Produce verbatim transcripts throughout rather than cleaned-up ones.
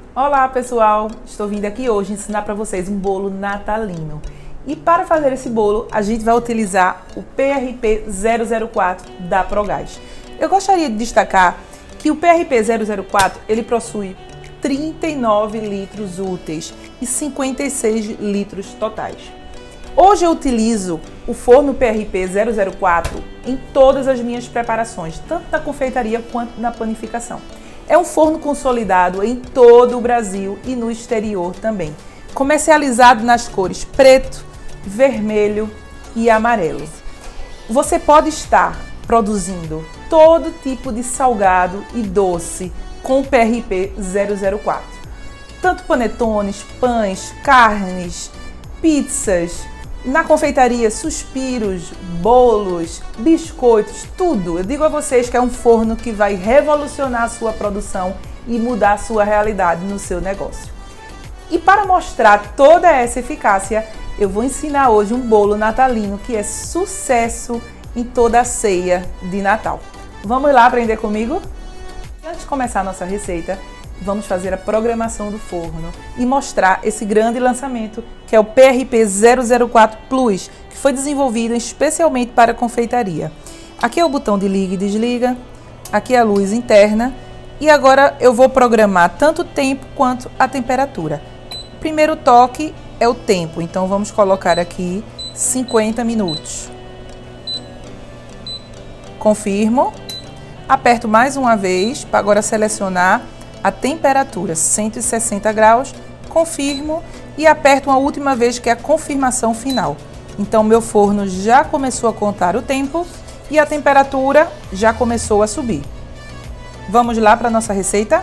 Olá pessoal, estou vindo aqui hoje ensinar para vocês um bolo natalino. E para fazer esse bolo, a gente vai utilizar o P R P zero zero quatro da Progás. Eu gostaria de destacar que o P R P zero zero quatro ele possui trinta e nove litros úteis e cinquenta e seis litros totais. Hoje eu utilizo o forno P R P zero zero quatro em todas as minhas preparações, tanto na confeitaria quanto na panificação. É um forno consolidado em todo o Brasil e no exterior também, comercializado nas cores preto, vermelho e amarelo. Você pode estar produzindo todo tipo de salgado e doce com o P R P zero zero quatro. Tanto panetones, pães, carnes, pizzas, na confeitaria, suspiros, bolos, biscoitos, tudo. Eu digo a vocês que é um forno que vai revolucionar a sua produção e mudar a sua realidade no seu negócio. E para mostrar toda essa eficácia, eu vou ensinar hoje um bolo natalino que é sucesso em toda a ceia de Natal. Vamos lá aprender comigo? Antes de começar a nossa receita, vamos fazer a programação do forno e mostrar esse grande lançamento que é o P R P zero zero quatro Plus, que foi desenvolvido especialmente para confeitaria. Aqui é o botão de liga e desliga, aqui é a luz interna e agora eu vou programar tanto o tempo quanto a temperatura. Primeiro toque é o tempo, então vamos colocar aqui cinquenta minutos. Confirmo, aperto mais uma vez para agora selecionar a temperatura, cento e sessenta graus, confirmo e aperto uma última vez que é a confirmação final. Então meu forno já começou a contar o tempo e a temperatura já começou a subir. Vamos lá para a nossa receita?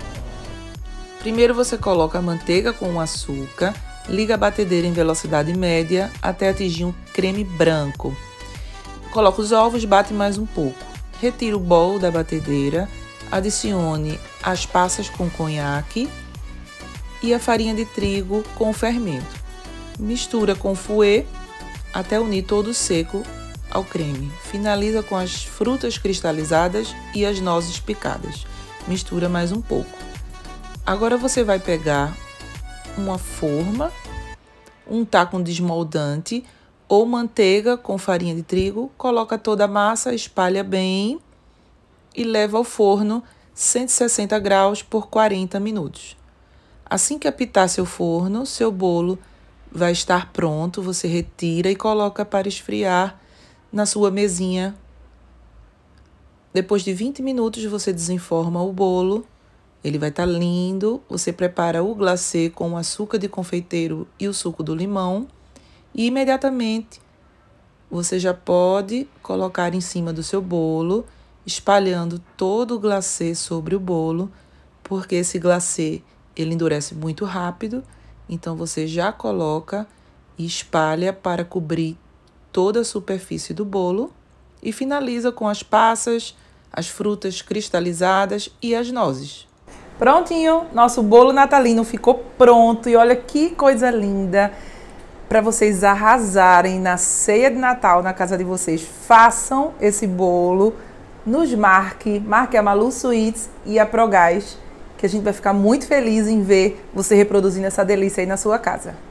Primeiro você coloca a manteiga com o açúcar, liga a batedeira em velocidade média até atingir um creme branco. Coloca os ovos, bate mais um pouco. Retira o bol da batedeira, adicione as passas com conhaque e a farinha de trigo com o fermento. Mistura com fouet até unir todo seco ao creme. Finaliza com as frutas cristalizadas e as nozes picadas. Mistura mais um pouco. Agora você vai pegar uma forma, untar com desmoldante ou manteiga com farinha de trigo, coloca toda a massa, espalha bem e leva ao forno cento e sessenta graus por quarenta minutos. Assim que apitar seu forno, seu bolo vai estar pronto, você retira e coloca para esfriar na sua mesinha. Depois de vinte minutos você desenforma o bolo, ele vai estar lindo. Você prepara o glacê com o açúcar de confeiteiro e o suco do limão e imediatamente você já pode colocar em cima do seu bolo, espalhando todo o glacê sobre o bolo, porque esse glacê ele endurece muito rápido, então você já coloca e espalha para cobrir toda a superfície do bolo e finaliza com as passas, as frutas cristalizadas e as nozes. Prontinho, nosso bolo natalino ficou pronto e olha que coisa linda! Para vocês arrasarem na ceia de Natal na casa de vocês, façam esse bolo. Nos marque, marque a Malu Sweets e a Progás, que a gente vai ficar muito feliz em ver você reproduzindo essa delícia aí na sua casa.